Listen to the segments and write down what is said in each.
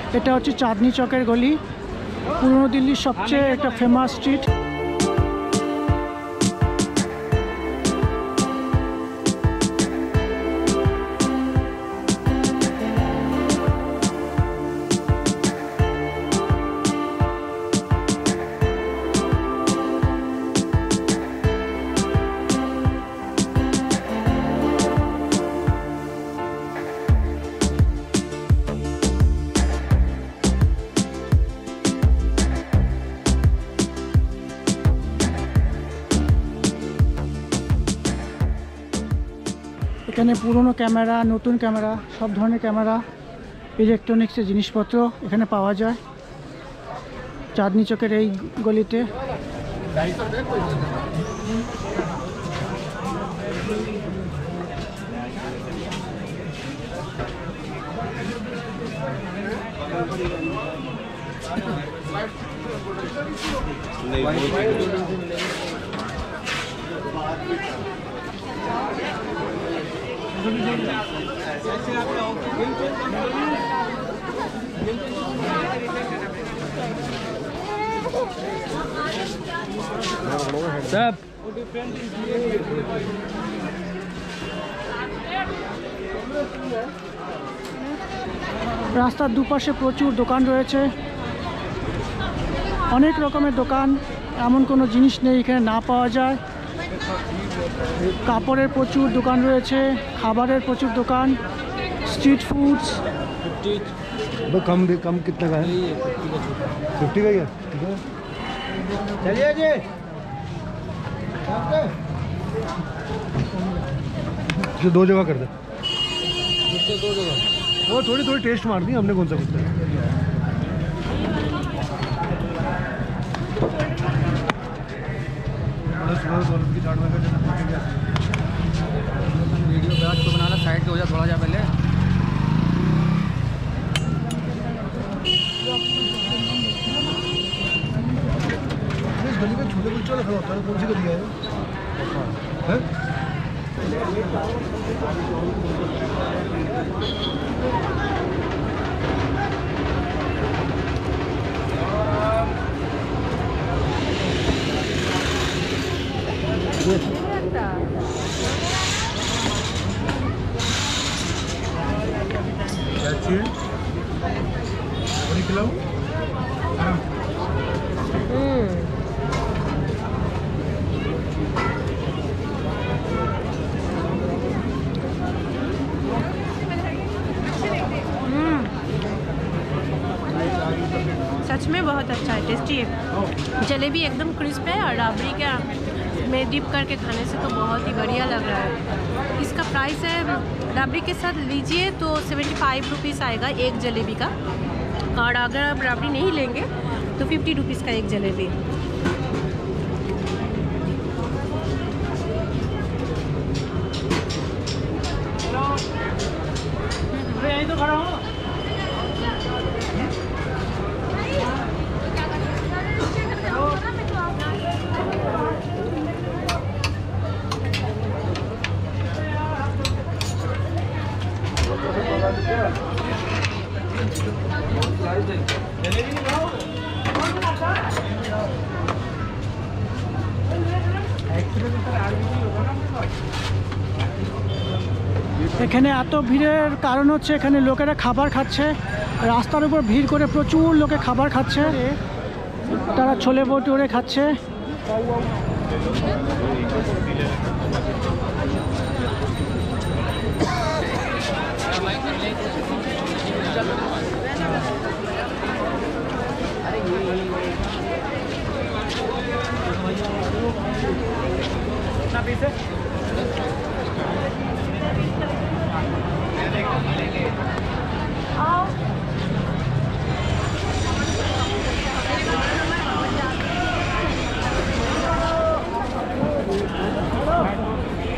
এটা হচ্ছে চাঁদনি চকের গলি, পুরনো দিল্লির সবচেয়ে একটা ফেমাস স্ট্রিট। এখানে পুরনো ক্যামেরা, নতুন ক্যামেরা, সব ধরনের ক্যামেরা, ইলেকট্রনিক্সের জিনিসপত্র এখানে পাওয়া যায় চাঁদনি চকের এই গলিতে। सब রাস্তার দুপাশে প্রচুর দোকান রয়েছে, অনেক রকমের দোকান, এমন কোনো জিনিস নেই এখানে না পাওয়া যায়। কাপড়ের প্রচুর দোকান রয়েছে, খাবারের প্রচুর দোকান, स्ट्रीट फूड्स। कम कितना का है? 50 का ही है। चलिए जी, जो 2 जगह कर दे। दो जगह वो थोड़ी थोड़ी टेस्ट मार दी हमने, कौन सा कुछ वीडियो बैच को बनाना, साइड पे हो जा, थोड़ा जा पहले। इस गली में छोटे कुलचे वाला खड़ा होता है, कौन सी गली है? सच में बहुत अच्छा है, टेस्टी है। जलेबी एकदम क्रिस्प है और राबड़ी का में डिप करके खाने से तो बहुत ही बढ़िया लग रहा है। इसका प्राइस है, राबड़ी के साथ लीजिए तो 75 रुपीज़ आएगा एक जलेबी का, और अगर आप राबड़ी नहीं लेंगे तो 50 रुपीज़ का एक जलेबी। यहीं तो खड़ा हूँ। এখানে এত ভিড়ের কারণ হচ্ছে এখানে লোকেরা খাবার খাচ্ছে, রাস্তার উপর ভিড় করে প্রচুর লোকে খাবার খাচ্ছে, তারা ছোলে ভটুরে খাচ্ছে।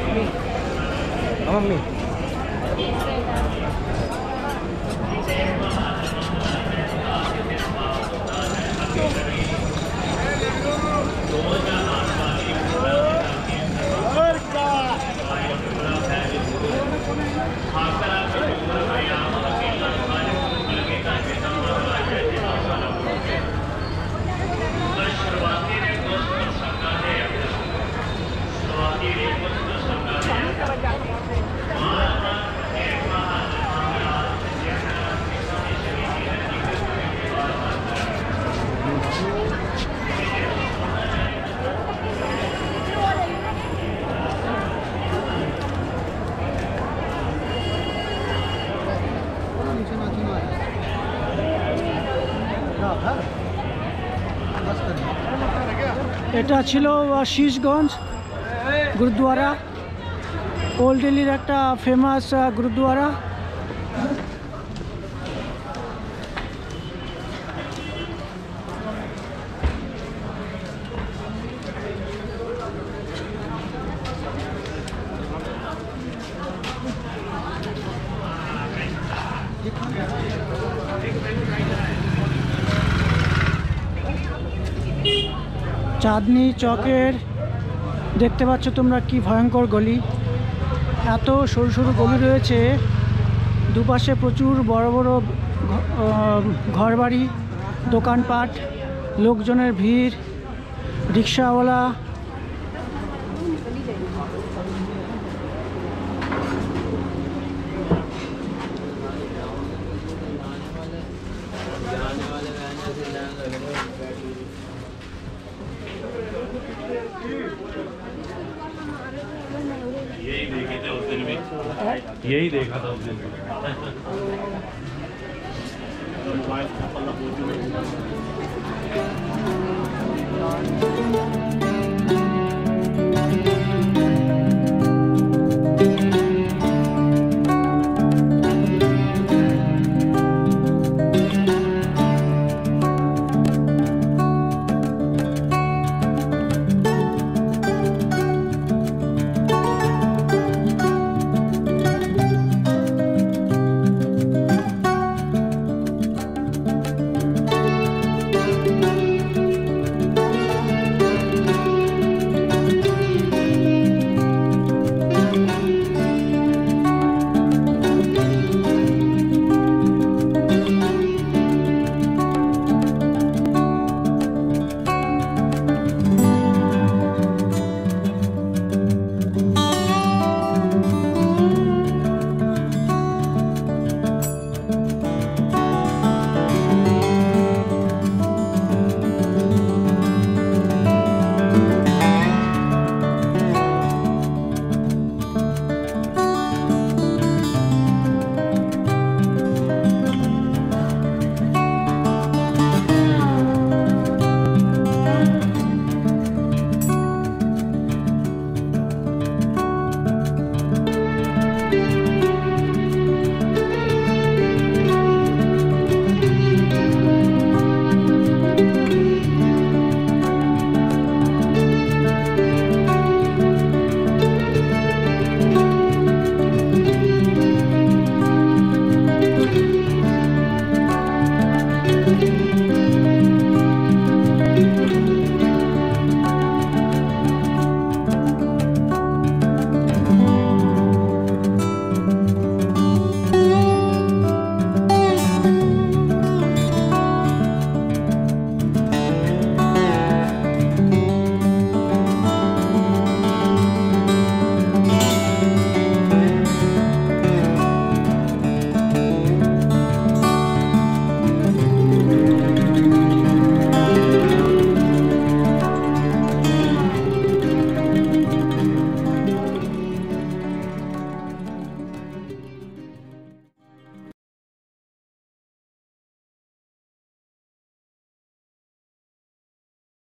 मम्मी এটা ছিল শীশগঞ্জ গুরুদ্বারা, ওল্ড দিল্লির একটা ফেমাস গুরুদ্বারা। চাঁদনি চকের দেখতে পাচ্ছ তোমরা কি ভয়ঙ্কর গলি, এত সরু সরু গলি রয়েছে, দুপাশে প্রচুর বড় বড় ঘরবাড়ি, দোকানপাট, লোকজনের ভিড়, রিক্সাওয়ালা। यही देखा था उस दिन भी।